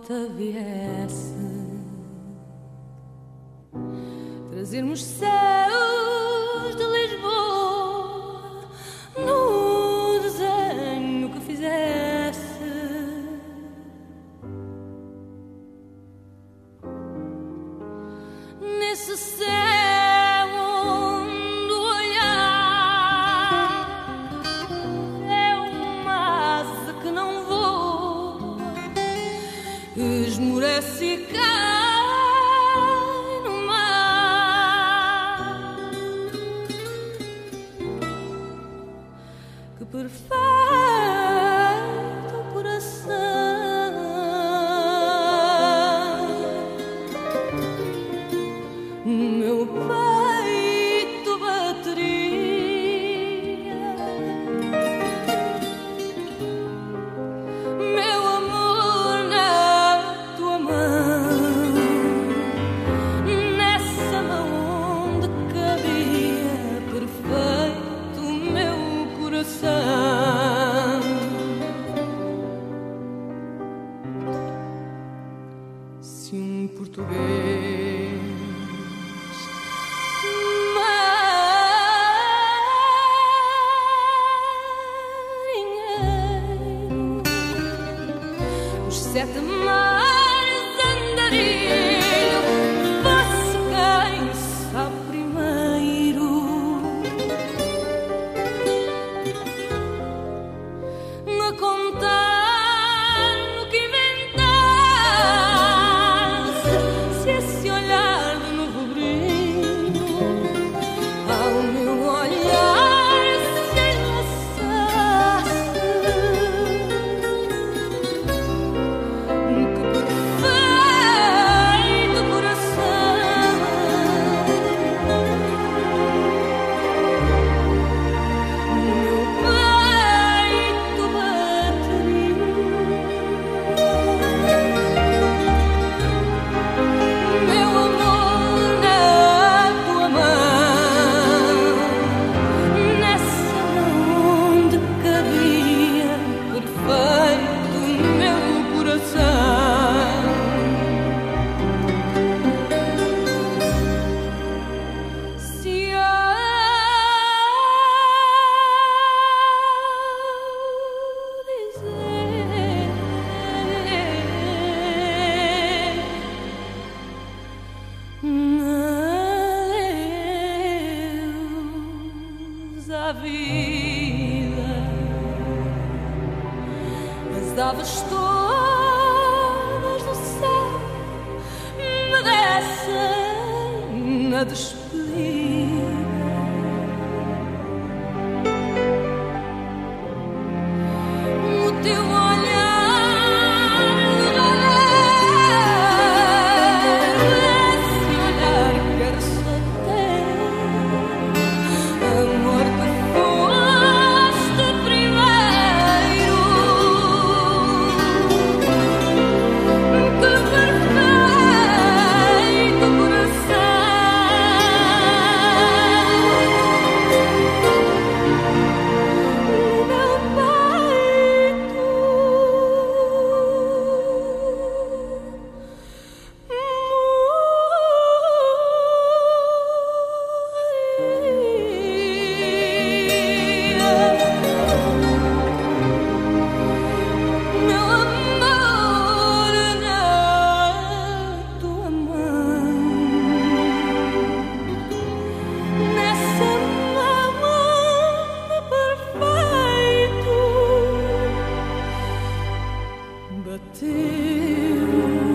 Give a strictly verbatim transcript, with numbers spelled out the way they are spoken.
volta viesse trazer-nos céus de Lisboa no desenho que fizesse. Nesse céu onde o olhar é uma asa que não voa, esmorece e cai no mar. Que perfeito coração, meu peito bateria, meu amor na tua mão, nessa mão onde cabia perfeito meu coração. Se um português marinheiro os sete mares andarilho fosse quem sabe primeiro a contar no que inventasse, se esse olhar de novo brilho ao meu olhar se enlaçasse. Que perfeito coração, meu peito bateria, meu amor na tua mão, nessa mão onde cabia perfeito meu coração. Se eu dizer adeus à vida, as aves todas do céu me descem a despedida. O teu olhar de valer, esse olhar quer só ter amor que foste primeiro. Que perfeito bateu.